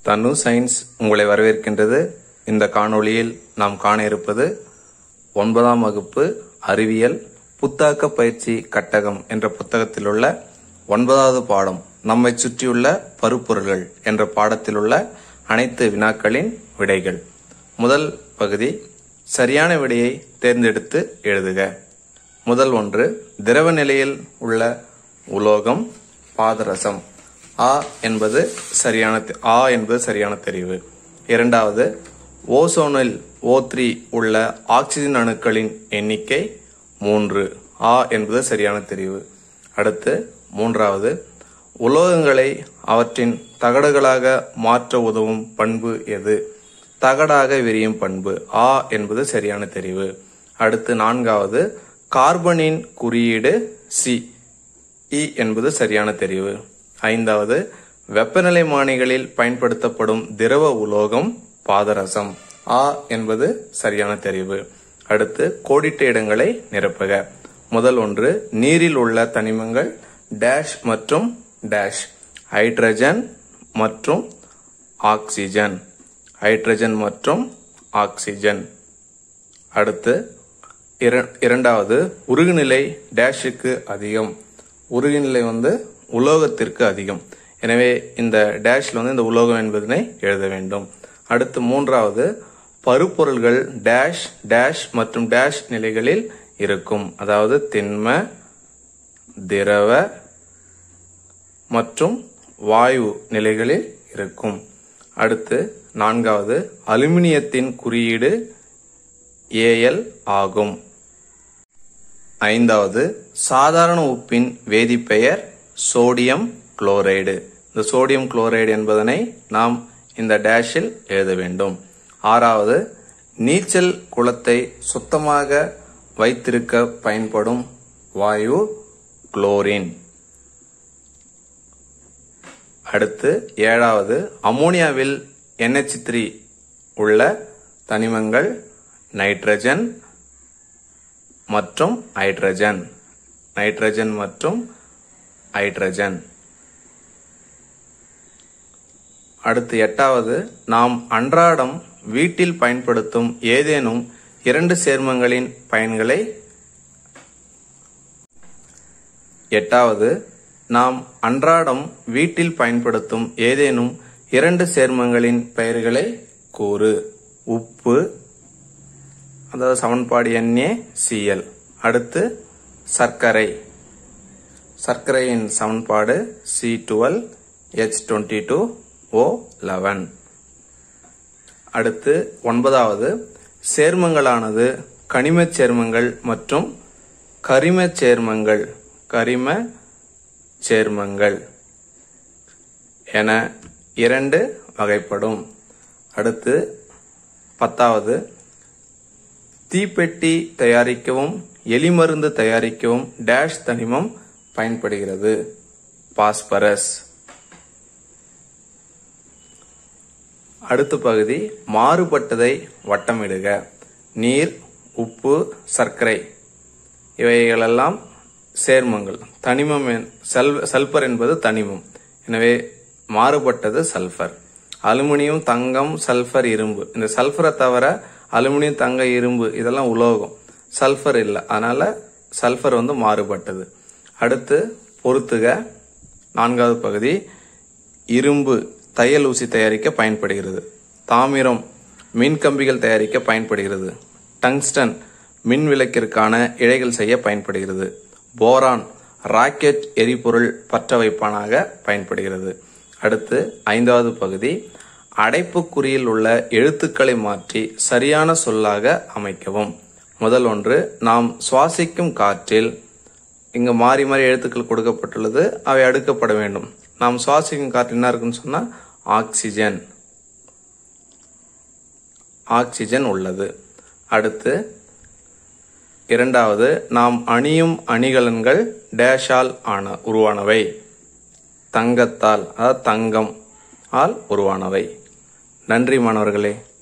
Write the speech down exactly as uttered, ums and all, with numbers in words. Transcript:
தனு science உங்களை வரவேற்கின்றது. இந்த காணொளியில் நாம் காண இருப்பது ஒன்பதாம் வகுப்பு அறிவியல் புத்தாக்க பயிற்சி கட்டகம் என்ற புத்தகத்தில் உள்ள ஒன்பதாவது பாடம் நம்மை சுற்றியுள்ள பருப்பொருள்கள் என்ற பாடத்தில் உள்ள அனைத்து வினாக்களின் விடைகள். முதல் பகுதி, சரியான விடையை தேர்ந்தெடுத்து எழுதுக. முதல் ஒன்று, திரவ நிலையில் உள்ள உலோகம் பாதரசம். ஆ என்பது சரியான ஆ என்பது சரியான தெரிவு. இரண்டாவது, ஓசோனில் ஓ த்ரீ உள்ள ஆக்சிஜன் அணுக்களின் எண்ணிக்கை மூன்று. ஆ என்பது சரியான தெரிவு. அடுத்து மூன்றாவது, உலோகங்களை அவற்றின் தகடுகளாக மாற்ற உதவும் பண்பு எது? தகடாக விரியும் பண்பு. ஆ என்பது சரியான தெரிவு. அடுத்து நான்காவது, கார்பனின் குறியீடு சி. இ என்பது சரியான தெரிவு. ஐந்தாவது, வெப்பநிலைமானிகளில் பயன்படுத்தப்படும் திரவ உலோகம் பாதரசம். ஆ என்பது சரியான தெரிவு. அடுத்து கோடிட்ட இடங்களை நிரப்புக. முதல் ஒன்று, நீரில் உள்ள தனிமங்கள் டேஷ் மற்றும் டேஷ். ஹைட்ரஜன் மற்றும் ஆக்சிஜன். ஹைட்ரஜன் மற்றும் ஆக்சிஜன். அடுத்து இரண்டாவது, உருகுநிலை டேஷுக்கு அதிகம். உருகுநிலை வந்து உலோகத்திற்கு அதிகம். எனவே இந்த டேஷ்ல வந்து இந்த உலோகம் என்பதனை எழுத வேண்டும். அடுத்து மூன்றாவது, பருப்பொருள்கள் டேஷ் டேஷ் மற்றும் டேஷ் நிலைகளில் இருக்கும். அதாவது திண்ம, திரவ மற்றும் வாயு நிலைகளில் இருக்கும். அடுத்து நான்காவது, அலுமினியத்தின் குறியீடு ஏஎல் ஆகும். ஐந்தாவது, சாதாரண உப்பின் வேதிப்பெயர் சோடியம் குளோரைடு. இந்த சோடியம் குளோரைடு என்பதனை நாம் இந்த டேஷில் எழுத வேண்டும். ஆறாவது, நீச்சல் குளத்தை சுத்தமாக வைத்திருக்க பயன்படும் வாயு குளோரின். அடுத்து ஏழாவது, அமோனியாவில் என் எச் த்ரீ உள்ள தனிமங்கள் நைட்ரஜன் மற்றும் ஹைட்ரஜன். நைட்ரஜன் மற்றும் ஹைட்ரஜன். அடுத்து எட்டாவது, நாம் அன்றாடம் வீட்டில் பயன்படுத்தும் ஏதேனும் இரண்டு சேர்மங்களின் பயன்களை எட்டாவது நாம் அன்றாடம் வீட்டில் பயன்படுத்தும் ஏதேனும் இரண்டு சேர்மங்களின் பெயர்களை கூறு. உப்பு, அதாவது சமன்பாடு என் ஏ சி எல். அடுத்து சர்க்கரை. சர்க்கரையின் சமன்பாடு C twelve H twenty two O eleven. அடுத்து ஒன்பதாவது, சேர்மங்களானது கனிம சேர்மங்கள் மற்றும் கரிம சேர்மங்கள் கரிம சேர்மங்கள் என இரண்டு வகைப்படும். அடுத்து பத்தாவது, தீப்பெட்டி தயாரிக்கவும் எலிமருந்து தயாரிக்கவும் டேஷ் தனிமம் பயன்படுகிறது. பாஸ்பரஸ். அடுத்த பகுதி, மாறுபட்டதை வட்டமிடுக. நீர், உப்பு, சர்க்கரை இவைகளெல்லாம் சேர்மங்கள். தனிமம் சல்பர் என்பது தனிமம். எனவே மாறுபட்டது சல்பர். அலுமினியம், தங்கம், சல்பர், இரும்பு. இந்த சல்பரை தவிர அலுமினியம், தங்க, இரும்பு இதெல்லாம் உலோகம். சல்பர் இல்லை, அதனால சல்பர் வந்து மாறுபட்டது. அடுத்து பொறுத்துக. நான்காவது பகுதி, இரும்பு தையல் ஊசி தயாரிக்க பயன்படுகிறது. தாமிரம் மின் கம்பிகள் தயாரிக்க பயன்படுகிறது. டங்ஸ்டன் மின் விளக்கிற்கான இழைகள் செய்ய பயன்படுகிறது. போரான் ராக்கெட் எரிபொருள் பற்ற வைப்பானாக பயன்படுகிறது. அடுத்து ஐந்தாவது பகுதி, அடைப்புக்குறியில் உள்ள எழுத்துக்களை மாற்றி சரியான சொல்லாக அமைக்கவும். முதல் ஒன்று, நாம் சுவாசிக்கும் காற்றில். இங்கு மாறி மாறி எழுத்துக்கள் கொடுக்கப்பட்டுள்ளது, அவை அடுக்கப்பட வேண்டும். நாம் சுவாசிக்கும் காற்று என்ன இருக்குன்னு சொன்னா ஆக்சிஜன். ஆக்சிஜன் உள்ளது. அடுத்து இரண்டாவது, நாம் அணியும் அணிகலன்கள் டேஷால் ஆன உருவானவை. தங்கத்தால், அதாவது தங்கம் ஆல் உருவானவை. நன்றி மாணவர்களே.